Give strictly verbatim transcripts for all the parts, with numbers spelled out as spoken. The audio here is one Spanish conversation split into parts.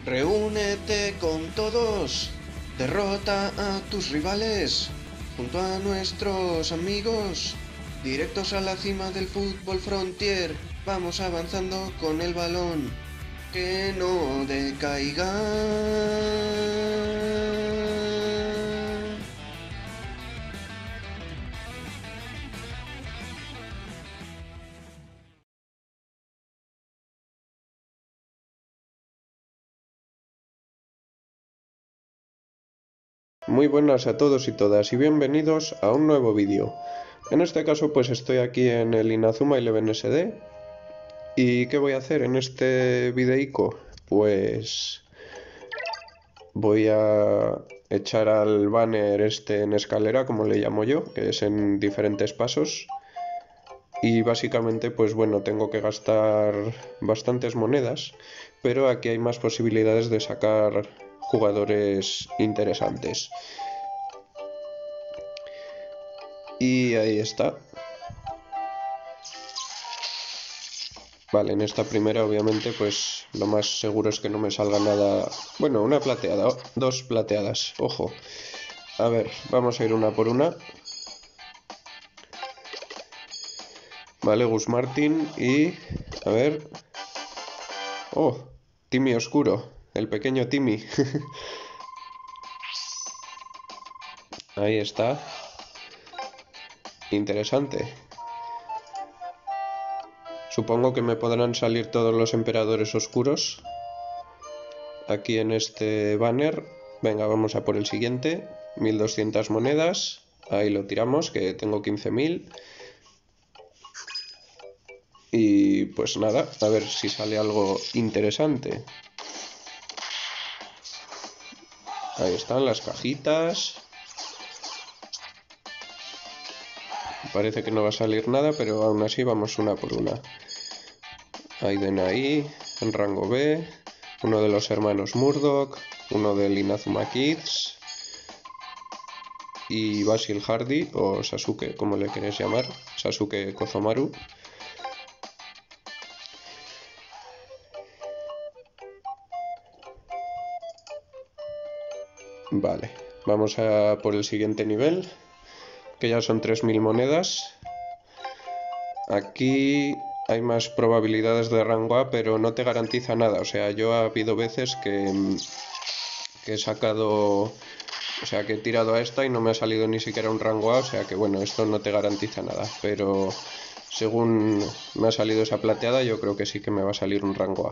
Reúnete con todos, derrota a tus rivales, junto a nuestros amigos, directos a la cima del fútbol frontier, vamos avanzando con el balón, que no decaiga. Muy buenas a todos y todas y bienvenidos a un nuevo vídeo. En este caso pues estoy aquí en el Inazuma Eleven S D. ¿Y qué voy a hacer en este videico? Pues voy a echar al banner este en escalera, como le llamo yo, que es en diferentes pasos. Y básicamente pues bueno, tengo que gastar bastantes monedas, pero aquí hay más posibilidades de sacar jugadores interesantes. Y ahí está. Vale, en esta primera obviamente pues lo más seguro es que no me salga nada. Bueno, una plateada, oh, dos plateadas, ojo. A ver, vamos a ir una por una. Vale, Gus Martin y... a ver... Oh, Timmy Oscuro, el pequeño Timmy. Ahí está. Interesante. Supongo que me podrán salir todos los emperadores oscuros aquí en este banner. Venga, vamos a por el siguiente. mil doscientas monedas. Ahí lo tiramos, que tengo quince mil. Y pues nada, a ver si sale algo interesante. Ahí están las cajitas. Parece que no va a salir nada, pero aún así vamos una por una. Aiden ahí, en rango B. Uno de los hermanos Murdoch. Uno del Inazuma Kids. Y Basil Hardy, o Sasuke, como le queréis llamar. Sasuke Kozomaru. Vale, vamos a por el siguiente nivel, que ya son tres mil monedas. Aquí hay más probabilidades de rango A, pero no te garantiza nada. O sea, yo ha habido veces que, que he sacado... O sea, que he tirado a esta y no me ha salido ni siquiera un rango A. O sea que bueno, esto no te garantiza nada. Pero según me ha salido esa plateada, yo creo que sí que me va a salir un rango A.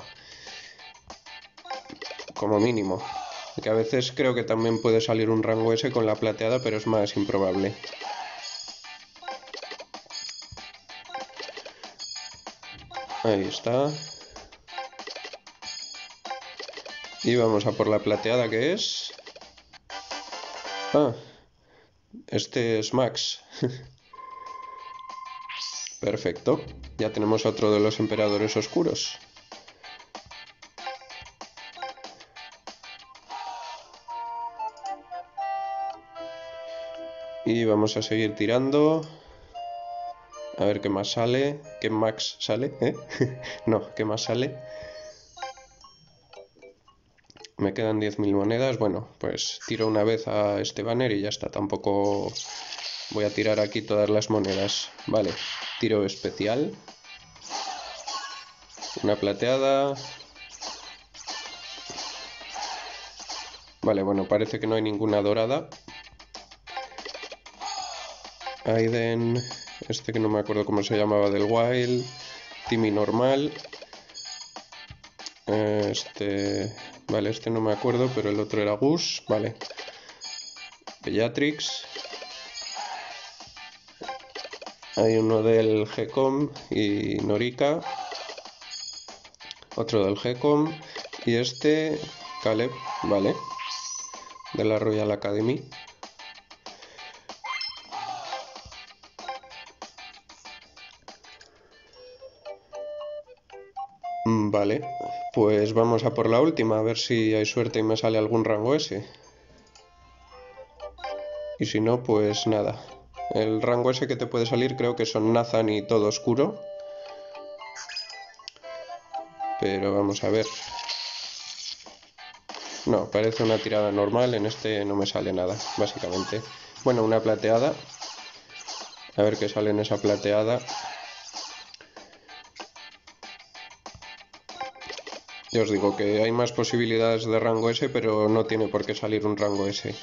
Como mínimo. Que a veces creo que también puede salir un rango S con la plateada, pero es más improbable. Ahí está. Y vamos a por la plateada, que es... Ah, este es Max. Perfecto. Ya tenemos otro de los emperadores oscuros. Y vamos a seguir tirando. A ver qué más sale. ¿Qué Max sale? ¿Eh? No, ¿qué más sale? Me quedan diez mil monedas. Bueno, pues tiro una vez a este banner y ya está. Tampoco voy a tirar aquí todas las monedas. Vale, tiro especial. Una plateada. Vale, bueno, parece que no hay ninguna dorada. Aiden, este que no me acuerdo cómo se llamaba del Wild. Timmy normal. Este... Vale, este no me acuerdo, pero el otro era Gus. Vale. Bellatrix. Hay uno del G COM y Norika. Otro del G COM. Y este, Caleb, vale. De la Royal Academy. Vale, pues vamos a por la última, a ver si hay suerte y me sale algún rango S. Y si no, pues nada. El rango S que te puede salir creo que son Nathan y todo oscuro. Pero vamos a ver. No, parece una tirada normal. En este no me sale nada, básicamente. Bueno, una plateada. A ver qué sale en esa plateada. Ya os digo que hay más posibilidades de rango S, pero no tiene por qué salir un rango S.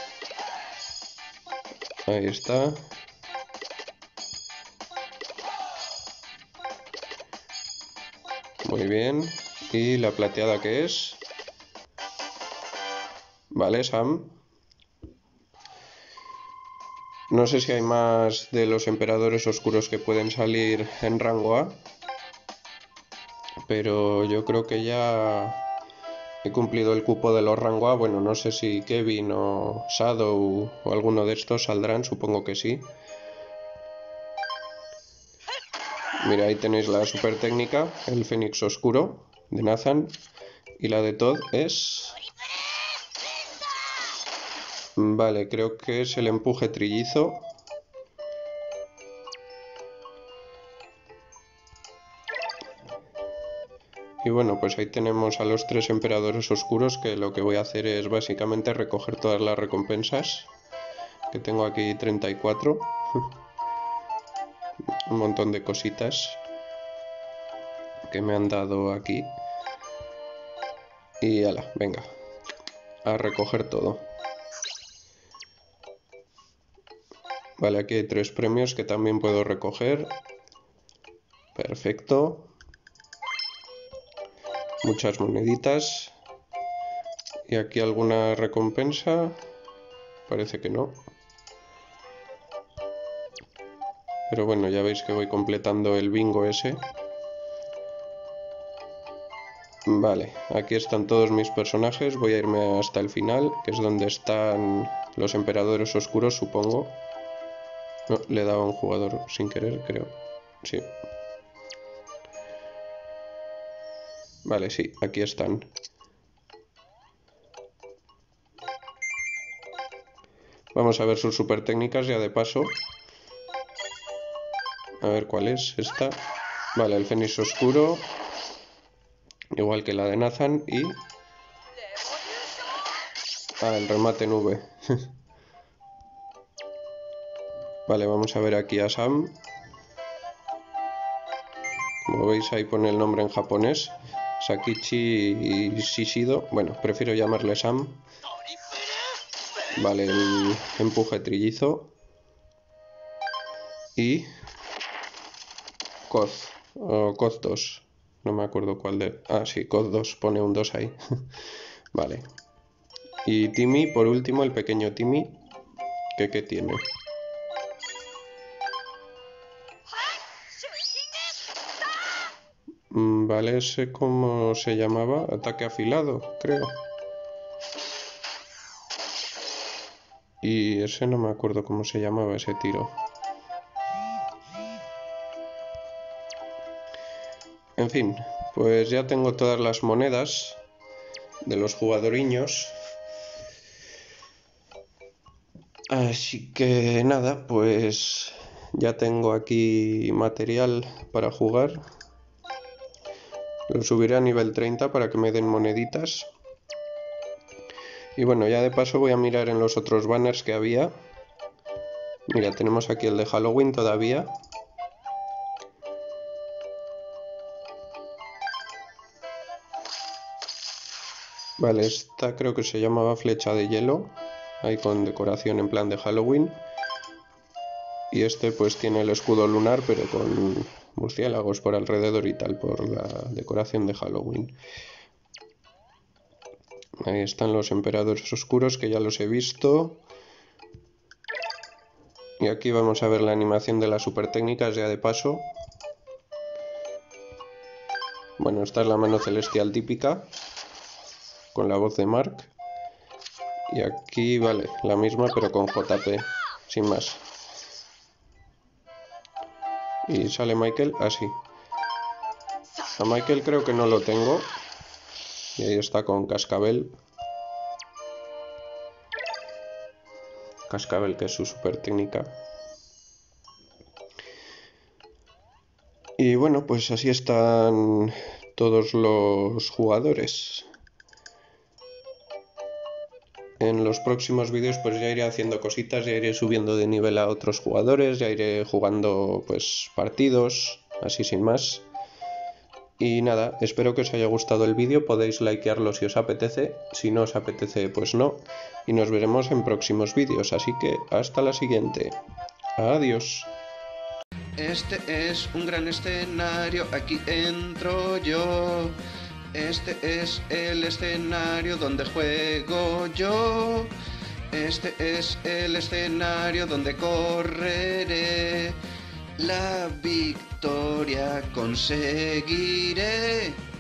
Ahí está. Muy bien. ¿Y la plateada qué es? Vale, Sam. No sé si hay más de los emperadores oscuros que pueden salir en rango A, pero yo creo que ya he cumplido el cupo de los rango A. Bueno, no sé si Kevin o Shadow o alguno de estos saldrán, supongo que sí. Mira, ahí tenéis la super técnica, el Fénix Oscuro de Nathan, y la de Todd es... Vale, creo que es el empuje trillizo. Y bueno, pues ahí tenemos a los tres emperadores oscuros, que lo que voy a hacer es básicamente recoger todas las recompensas, que tengo aquí treinta y cuatro. Un montón de cositas que me han dado aquí. Y ala, venga, a recoger todo. Vale, aquí hay tres premios que también puedo recoger. Perfecto. Muchas moneditas. Y aquí alguna recompensa. Parece que no. Pero bueno, ya veis que voy completando el bingo ese. Vale, aquí están todos mis personajes. Voy a irme hasta el final, que es donde están los emperadores oscuros, supongo. No, le he dado a un jugador sin querer, creo. Sí. Vale, sí, aquí están. Vamos a ver sus super técnicas ya de paso. A ver cuál es esta. Vale, el Fénix Oscuro. Igual que la de Nathan. Y... Ah, el remate en V. Vale, vamos a ver aquí a Sam. Como veis ahí pone el nombre en japonés. Sakichi Shishido. Bueno, prefiero llamarle Sam. Vale, el empuje trillizo. Y... Koz. O Koz dos. No me acuerdo cuál de... Ah, sí, Koz dos. Pone un dos ahí. Vale. Y Timmy, por último, el pequeño Timmy. ¿Qué, qué tiene? Vale, ese cómo se llamaba. Ataque afilado, creo. Y ese no me acuerdo cómo se llamaba ese tiro. En fin, pues ya tengo todas las monedas de los jugadoriños. Así que nada, pues ya tengo aquí material para jugar. Lo subiré a nivel treinta para que me den moneditas. Y bueno, ya de paso voy a mirar en los otros banners que había. Mira, tenemos aquí el de Halloween todavía. Vale, esta creo que se llamaba flecha de hielo. Ahí con decoración en plan de Halloween. Y este pues tiene el escudo lunar, pero con murciélagos por alrededor y tal, por la decoración de Halloween. Ahí están los emperadores oscuros, que ya los he visto. Y aquí vamos a ver la animación de las super técnicas ya de paso. Bueno, esta es la mano celestial típica, con la voz de Mark. Y aquí, vale, la misma pero con J P, sin más. Y sale Michael, así. A Michael creo que no lo tengo. Y ahí está con Cascabel. Cascabel, que es su super técnica. Y bueno, pues así están todos los jugadores. En los próximos vídeos pues ya iré haciendo cositas, ya iré subiendo de nivel a otros jugadores, ya iré jugando pues partidos, así sin más. Y nada, espero que os haya gustado el vídeo, podéis likearlo si os apetece, si no os apetece pues no. Y nos veremos en próximos vídeos, así que hasta la siguiente. Adiós. Este es un gran escenario, aquí entro yo. Este es el escenario donde juego yo. Este es el escenario donde correré. La victoria conseguiré.